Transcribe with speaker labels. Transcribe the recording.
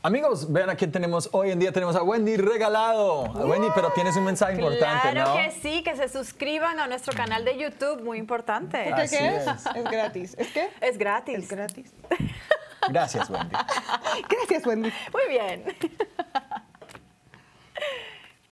Speaker 1: Amigos, vean a quién tenemos hoy en día. Tenemos a Wendy Regalado. Wendy, pero tienes un mensaje importante,
Speaker 2: Claro
Speaker 1: ¿no?
Speaker 2: que sí, que se suscriban a nuestro canal de YouTube, muy importante.
Speaker 3: ¿Qué
Speaker 1: Así
Speaker 3: es?
Speaker 1: es.
Speaker 3: Es gratis. ¿Es qué?
Speaker 2: Es gratis.
Speaker 3: Es gratis.
Speaker 1: Gracias, Wendy.
Speaker 3: Gracias, Wendy.
Speaker 2: Muy bien.